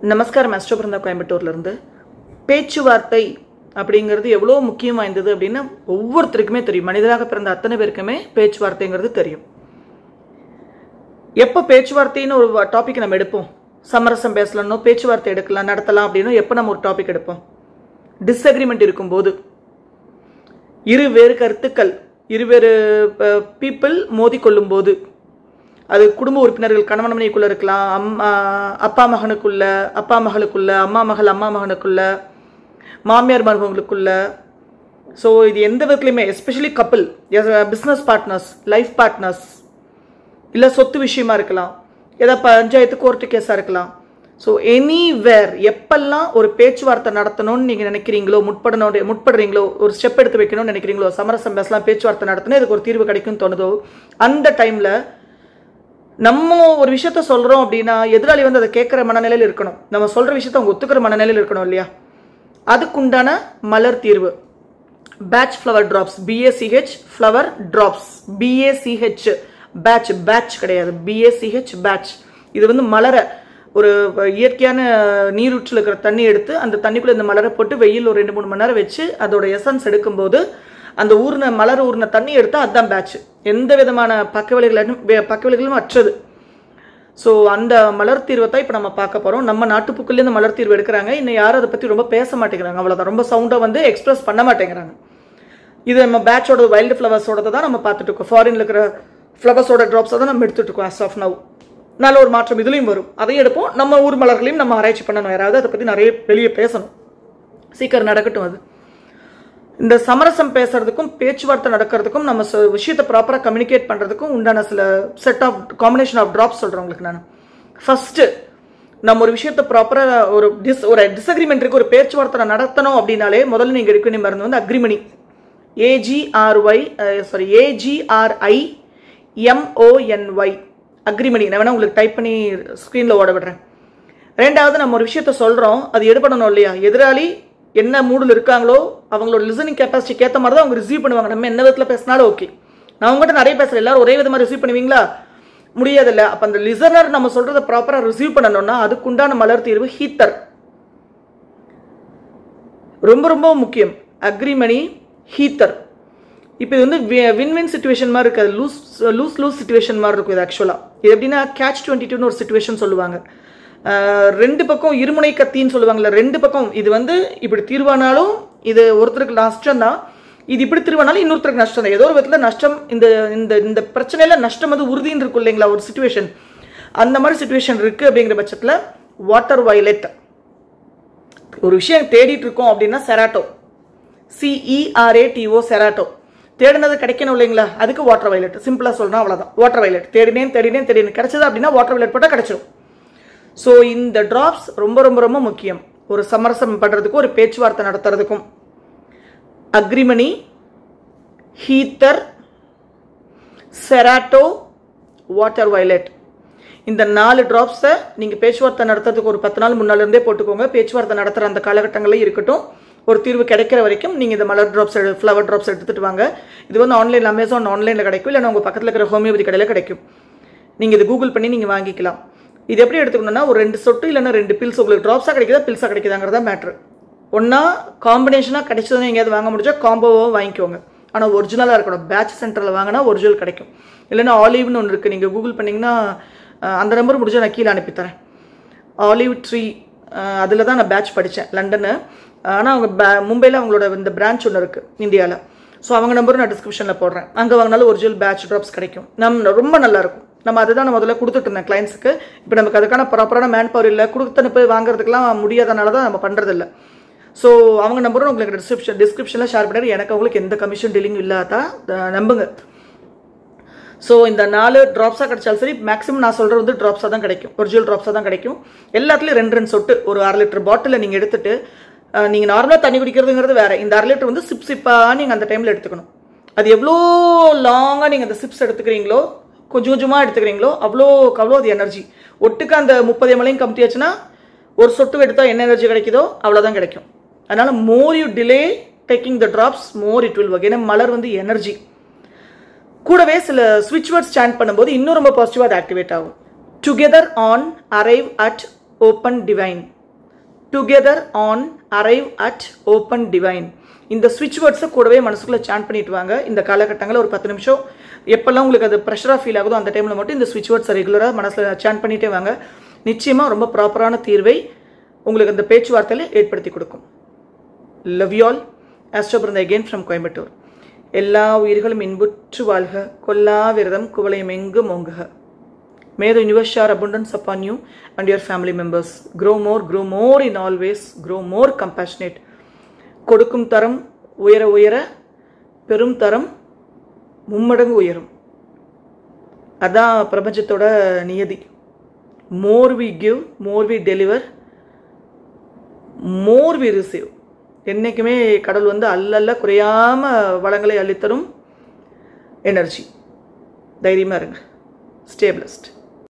நமஸ்காரம் மாஸ்டர் பிருந்தா கோயம்புத்தூர்லேருந்து. பேச்சுவார்த்தை அப்படிங்கிறது எவ்வளோ முக்கியம் வாய்ந்தது அப்படின்னு ஒவ்வொருத்தருக்குமே தெரியும். மனிதராக பிறந்த அத்தனை பேருக்குமே பேச்சுவார்த்தைங்கிறது தெரியும். எப்போ பேச்சுவார்த்தைன்னு ஒரு டாபிக் நம்ம எடுப்போம், சமரசம் பேசலாம், பேச்சுவார்த்தை எடுக்கலாம், நடத்தலாம் அப்படின்னு எப்போ நம்ம ஒரு டாபிக் எடுப்போம்? டிஸ்அக்ரிமெண்ட் இருக்கும்போது, இருவேறு கருத்துக்கள், இருவேறு பீப்புள் மோதி கொள்ளும் போது, அது குடும்ப உறுப்பினர்கள் கணவன் மனைவிக்குள்ள இருக்கலாம், அப்பா மகனுக்குள்ள, அப்பா மகளுக்குள்ள, அம்மா மகனுக்குள்ள, மாமியார் மருமகளுக்குள்ள. ஸோ இது எந்த விதத்துலையுமே, especially couple, business partners, life partners, இல்லை சொத்து விஷயமா இருக்கலாம், ஏதாவது பஞ்சாயத்து கோர்ட்டு கேஸாக இருக்கலாம். ஸோ எனிவேர் எப்பெல்லாம் ஒரு பேச்சுவார்த்தை நடத்தணும்னு நீங்கள் நினைக்கிறீங்களோ, முற்படுறீங்களோ, ஒரு ஸ்டெப் எடுத்து வைக்கணும்னு நினைக்கிறீங்களோ, சமரசம் பேசலாம், பேச்சுவார்த்தை நடத்தணும், இதுக்கு ஒரு தீர்வு கிடைக்கும்னு தோணுதோ, அந்த டைமில் நம்ம ஒரு விஷயத்த சொல்கிறோம் அப்படின்னா எதிராளி வந்து அதை கேட்குற மனநிலையில் இருக்கணும். நம்ம சொல்கிற விஷயத்த அவங்க ஒத்துக்கிற மனநிலையில் இருக்கணும் இல்லையா? அதுக்குண்டான மலர் தீர்வு batch flower drops, BACH flower drops, BACH batch கிடையாது, BACH பேட்ச். இது வந்து மலரை ஒரு இயற்கையான நீரூற்றில் இருக்கிற தண்ணி எடுத்து அந்த தண்ணிக்குள்ளே இந்த மலரை போட்டு வெயில் ஒரு 2-3 மணி நேரம் வச்சு அதோட எசன்ஸ் எடுக்கும்போது அந்த மலர் ஊர்ன தண்ணி எடுத்தால் அதுதான் பேட்ச். எந்த விதமான பக்கவிளைகளும் அற்றது. ஸோ அந்த மலர் தீர்வை தான் இப்போ நம்ம பார்க்க போகிறோம். நம்ம நாட்டுப்புக்குள்ளே இந்த மலர் தீர்வு எடுக்கிறாங்க. இன்னும் யாரும் அதை பற்றி ரொம்ப பேச மாட்டேங்கிறாங்க, அவ்வளோதான். ரொம்ப சவுண்டாக வந்து எக்ஸ்பிரஸ் பண்ண மாட்டேங்கிறாங்க. இது நம்ம பேட்சோட வைல்டு ஃப்ளவர்ஸோட தான் நம்ம பார்த்துட்டு இருக்கோம். ஃபாரின்ல இருக்கிற ஃப்ளவர்ஸோட ட்ராப்ஸை தான் நம்ம எடுத்துகிட்டு இருக்கோம். ஆஸ் ஆஃப் நவ் நல்ல ஒரு மாற்றம் இதுலேயும் வரும், அதையும் எடுப்போம். நம்ம ஊர் மலர்களையும் நம்ம ஆராய்ச்சி பண்ணணும், யாராவது அதை பற்றி நிறைய வெளியே பேசணும். சீக்கிரம் நடக்கட்டும். அது இந்த சமரசம் பேசுறதுக்கும் பேச்சுவார்த்தை நடக்கிறதுக்கும் நம்ம விஷயத்தை ப்ராப்பராக கம்யூனிகேட் பண்ணுறதுக்கும் உண்டான சில set of combination of drops சொல்கிறேன் உங்களுக்கு நான். ஃபர்ஸ்ட்டு நம்ம ஒரு விஷயத்தை ப்ராப்பராக ஒரு டிஸ்அக்ரிமெண்ட் இருக்கு, ஒரு பேச்சுவார்த்தை நடத்தணும் அப்படின்னாலே முதல்ல நீங்கள் எடுக்க வேண்டிய மருந்து வந்து அக்ரிமணி, AGRIMONY அக்ரிமணி. நான் வேணா உங்களுக்கு டைப் பண்ணி ஸ்க்ரீனில் ஓட விடுறேன். ரெண்டாவது, நம்ம ஒரு விஷயத்த சொல்கிறோம், அது எடுபடணும் இல்லையா? எதிராளி என்ன மூடில் இருக்காங்களோ அவங்களோட லிசனிங் கெப்பாசிட்டிக்கு ஏற்ற மாதிரி தான் அவங்க ரிசீவ் பண்ணுவாங்க. நம்ம என்ன விதத்தில் பேசினாலும் ஓகே. நான் உங்கள்கிட்ட நிறைய பேசுகிறேன், எல்லாரும் ஒரே விதமாக ரிசீவ் பண்ணுவீங்களா? முடியாதில்ல. அப்போ அந்த லிசனர் நம்ம சொல்கிறத ப்ராப்பராக ரிசீவ் பண்ணணும்னா அதுக்குண்டான மலர் தீர்வு ஹீத்தர், ரொம்ப ரொம்ப முக்கியம். Agrimony, heather. இப்போ இது வந்து வின் சிச்சுவேஷன் மாதிரி இருக்காது, லூஸ் சிச்சுவேஷன் மாதிரி இருக்கும். இது ஆக்சுவலாக இது எப்படின்னா catch-22 ஒரு சிச்சுவேஷன் சொல்லுவாங்க. ரெண்டு பக்கம் இருமுனை கத்தின்னு சொல்லுவாங்கல்ல, ரெண்டு பக்கம். இது வந்து இப்படி தீர்வானாலும் இது ஒருத்தருக்கு நஷ்டம் தான், இது இப்படி தீர்வானாலும் இன்னொருத்தருக்கு நஷ்டம் தான். ஏதோ ஒரு விதத்தில் நஷ்டம், இந்த இந்த இந்த பிரச்சனையில நஷ்டம் வந்து உறுதின்னு இருக்கும் இல்லைங்களா ஒரு சிச்சுவேஷன். அந்த மாதிரி சிச்சுவேஷன் இருக்கு. அப்படிங்கிற பட்சத்தில் வாட்டர் வயலட், ஒரு விஷயம் தேடிட்டு இருக்கோம் அப்படின்னா செராட்டோ, CERATO, செராட்டோ. தேடினது கிடைக்கணும் இல்லைங்களா, அதுக்கு வாட்டர் வயலட். சிம்பிளாக சொல்லணும், அவ்வளோதான். வாட்டர் வயலட் தேடினேன் கிடைச்சது அப்படின்னா வாட்டர் வயலட் போட்டால் கிடைச்சிடும். ஸோ இந்த ட்ராப்ஸ் ரொம்ப ரொம்ப ரொம்ப முக்கியம் ஒரு சமரசம் பண்ணுறதுக்கும் ஒரு பேச்சுவார்த்தை நடத்துறதுக்கும். Agrimony, heather, cerato, water violet, இந்த 4 ட்ராப்ஸை நீங்கள் பேச்சுவார்த்தை நடத்துறதுக்கு ஒரு 10 நாள் முன்னாலேருந்தே போட்டுக்கோங்க. பேச்சுவார்த்தை நடத்துகிற அந்த காலகட்டங்களில் இருக்கட்டும். ஒரு தீர்வு கிடைக்கிற வரைக்கும் நீங்கள் இந்த மலர் ட்ராப்ஸ், ஃப்ளவர் ட்ராப்ஸ் எடுத்துகிட்டு வாங்க. இது வந்து ஆன்லைன், அமேசான் ஆன்லைனில் கிடைக்கும், இல்லைன்னா உங்கள் பக்கத்தில் இருக்கிற ஹோமியோபதி கடையில் கிடைக்கும். நீங்கள் இது கூகுள் பண்ணி நீங்கள் வாங்கிக்கலாம். இது எப்படி எடுத்துக்கணும்னா, ஒரு 2 சொட்டு இல்லைன்னா 2 பில்ஸ், உங்களுக்கு ட்ராப்ஸாக கிடைக்குதா பில்ஸாக கிடைக்குதாங்கிறதா மேட்ரு. ஒன்றா காம்பினேஷனாக கிடைச்சதுன்னு எங்கேயாவது வாங்க முடிஞ்சா காம்போவாக வாங்கிக்கோங்க. ஆனால் ஒரிஜினலாக இருக்கணும். பேட்ச் சென்டரில் வாங்கினா ஒரிஜினல் கிடைக்கும். இல்லைன்னா ஆலிவ்னு ஒன்று இருக்குது, நீங்கள் கூகுள் பண்ணிங்கன்னா அந்த நம்பர் முடிஞ்சால் நான் கீழே அனுப்பித்தரேன். ஆலிவ் ட்ரீ, அதில் தான் நான் பேட்ச் படித்தேன், லண்டனு. ஆனால் அவங்க மும்பையில் அவங்களோட இந்த பிரான்ச் ஒன்று இருக்குது இந்தியாவில். ஸோ அவங்க நம்பரும் நான் டிஸ்கிரிப்ஷனில் போடுறேன். அங்கே வாங்கினாலும் ஒரிஜினல் பேட்ச் ட்ராப்ஸ் கிடைக்கும். ரொம்ப நல்லாயிருக்கும். நம்ம அதுதான் நான் முதல்ல கொடுத்துட்டு இருந்தேன் கிளைண்ட்ஸுக்கு. இப்போ நமக்கு அதுக்கான ப்ராப்பரான மேன் பவர் இல்லை, கொடுத்தனு போய் வாங்குறதுக்கெலாம் முடியாதனால தான் நம்ம பண்ணுறதில்ல. ஸோ அவங்க நம்பரும் உங்களுக்கு டிஸ்கிரிப்ஷனில் ஷேர் பண்ணுறேன். எனக்கு அவங்களுக்கு எந்த கமிஷன் டீலிங் இல்லாதான் நம்புங்க. ஸோ இந்த 4 ட்ராப்ஸாக கிடைச்சாலும் சரி, மேக்ஸிமம் நான் சொல்கிறது வந்து ட்ராப்ஸாக தான் கிடைக்கும், ஒரிஜினல் ட்ராப்ஸாக தான் கிடைக்கும். எல்லாத்துலேயும் 2 சொட்டு ஒரு 1/2 லிட்டர் பாட்டிலில் நீங்கள் எடுத்துகிட்டு, நீங்கள் நார்மலாக தண்ணி குடிக்கிறதுங்கிறது வேறு, இந்த 1/2 லிட்டர் வந்து சிப்பாக நீங்கள் அந்த டைமில் எடுத்துக்கணும். அது எவ்வளோ லாங்காக நீங்கள் அந்த சிப்ஸ் எடுத்துக்கிறீங்களோ, கொஞ்சம் கொஞ்சமாக எடுத்துக்கிறீங்களோ அவ்வளோ அது எனர்ஜி. ஒட்டுக்கு அந்த 30 ml கம்மியாச்சுன்னா ஒரு சொட்டு எடுத்தால் என்ன எனர்ஜி கிடைக்குதோ அவ்வளோதான் கிடைக்கும். அதனால் more you delay taking the drops, more it will work. ஏன்னா மலர் வந்து எனர்ஜி. கூடவே சில ஸ்விட்ச் வேர்ட்ஸ் சாண்ட் பண்ணும்போது இன்னும் ரொம்ப பாசிட்டிவாக அது ஆக்டிவேட் ஆகும். Together on, arrive at, open divine. Together on arrive at open divine. இந்த ஸ்விட்ச் வேர்ட்ஸை கூடவே மனசுக்குள்ளே சாண்ட் பண்ணிட்டு வாங்க. இந்த காலகட்டங்களில் ஒரு 10 நிமிஷம் எப்பெல்லாம் உங்களுக்கு அது ப்ரெஷராக ஃபீல் ஆகுதோ அந்த டைமில் மட்டும் இந்த ஸ்விட்ச் வேர்ட்ஸை ரெகுலராக மனசில் சாண்ட் பண்ணிகிட்டே வாங்க. நிச்சயமாக ரொம்ப ப்ராப்பரான தீர்வை உங்களுக்கு அந்த பேச்சுவார்த்தையில் ஏற்படுத்தி கொடுக்கும். Love you all. Astro Brinda again from Coimbatore. எல்லா உயிர்களும் இன்புற்று வாழ்க, கொல்லா விரதம் குவளையும் எங்கு மோங்குக. May the universe shower abundance upon you and your family members. Grow more in all ways. Grow more compassionate. கொடுக்கும் தரம் உயர உயர பெரும் தரம் மும்மடங்கு உயரும். அதான் பிரபஞ்சத்தோட நியதி. More we give, more we deliver, more we receive. என்னைக்குமே கடவுள் வந்து அல்லல்ல குறையாம வளங்களை அளித்தரும் எனர்ஜி. தைரியமா இருங்க. Stay blessed.